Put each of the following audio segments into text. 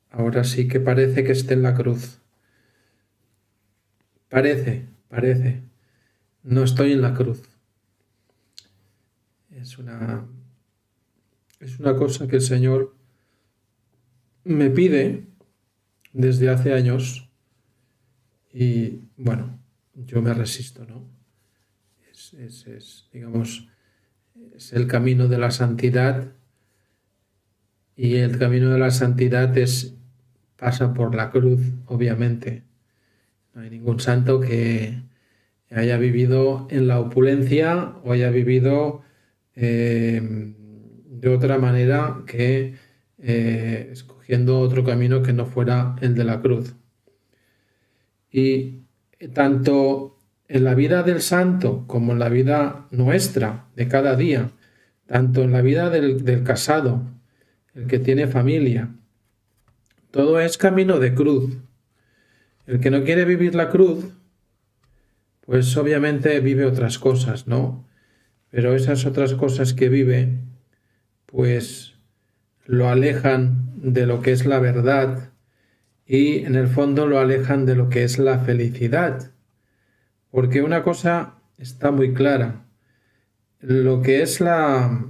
Ahora sí que parece que esté en la cruz. Parece. No estoy en la cruz. Es una cosa que el Señor me pide desde hace años y bueno, yo me resisto, ¿no? Digamos, es el camino de la santidad y el camino de la santidad pasa por la cruz, obviamente. No hay ningún santo que haya vivido en la opulencia o haya vivido de otra manera que escogiendo otro camino que no fuera el de la cruz. Y tanto en la vida del santo como en la vida nuestra de cada día, tanto en la vida del casado, el que tiene familia, todo es camino de cruz. El que no quiere vivir la cruz, pues obviamente vive otras cosas, ¿no? Pero esas otras cosas que vive, pues lo alejan de lo que es la verdad y en el fondo lo alejan de lo que es la felicidad. Porque una cosa está muy clara, lo que es la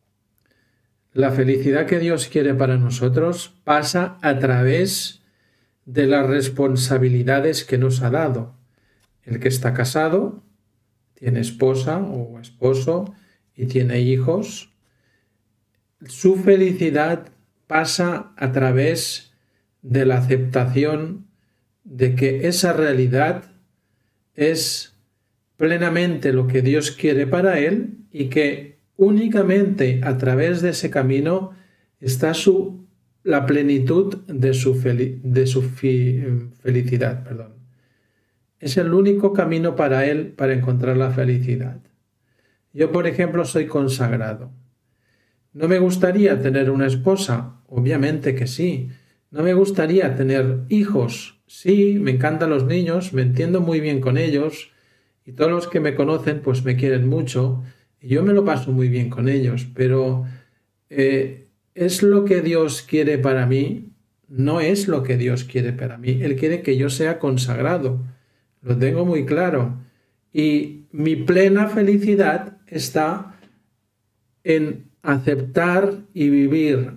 felicidad que Dios quiere para nosotros pasa a través de las responsabilidades que nos ha dado. El que está casado, tiene esposa o esposo y tiene hijos, su felicidad pasa a través de la aceptación de que esa realidad es plenamente lo que Dios quiere para él y que únicamente a través de ese camino está la plenitud de su felicidad. Es el único camino para él para encontrar la felicidad. Yo, por ejemplo, soy consagrado. ¿No me gustaría tener una esposa? Obviamente que sí. ¿No me gustaría tener hijos? Sí, me encantan los niños, me entiendo muy bien con ellos y todos los que me conocen pues me quieren mucho y yo me lo paso muy bien con ellos, pero ¿es lo que Dios quiere para mí? No es lo que Dios quiere para mí. Él quiere que yo sea consagrado. Lo tengo muy claro. Y mi plena felicidad está en aceptar y vivir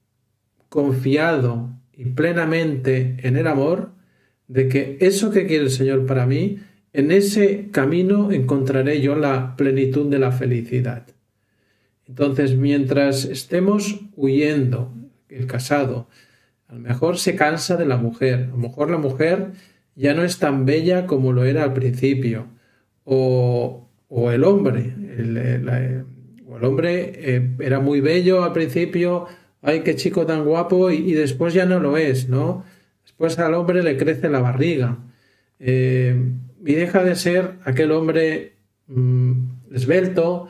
confiado y plenamente en el amor de que eso que quiere el Señor para mí, en ese camino encontraré yo la plenitud de la felicidad. Entonces, mientras estemos huyendo, el casado, a lo mejor se cansa de la mujer, a lo mejor la mujer ya no es tan bella como lo era al principio, o el hombre, el hombre era muy bello al principio, ay, qué chico tan guapo, y después ya no lo es, ¿no? Después al hombre le crece la barriga y deja de ser aquel hombre esbelto,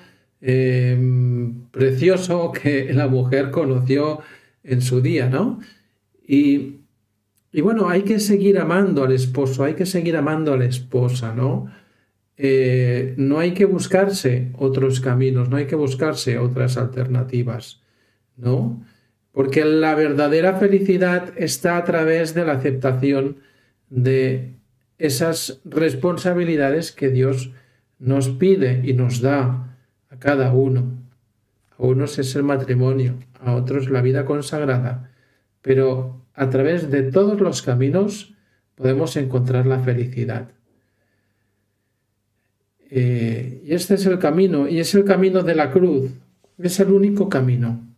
precioso que la mujer conoció en su día, ¿no? Y bueno, hay que seguir amando al esposo, hay que seguir amando a la esposa, ¿no? No hay que buscarse otros caminos, no hay que buscarse otras alternativas, ¿no? Porque la verdadera felicidad está a través de la aceptación de esas responsabilidades que Dios nos pide y nos da a cada uno. A unos es el matrimonio, a otros la vida consagrada, pero a través de todos los caminos podemos encontrar la felicidad. Y este es el camino, y es el camino de la cruz, es el único camino.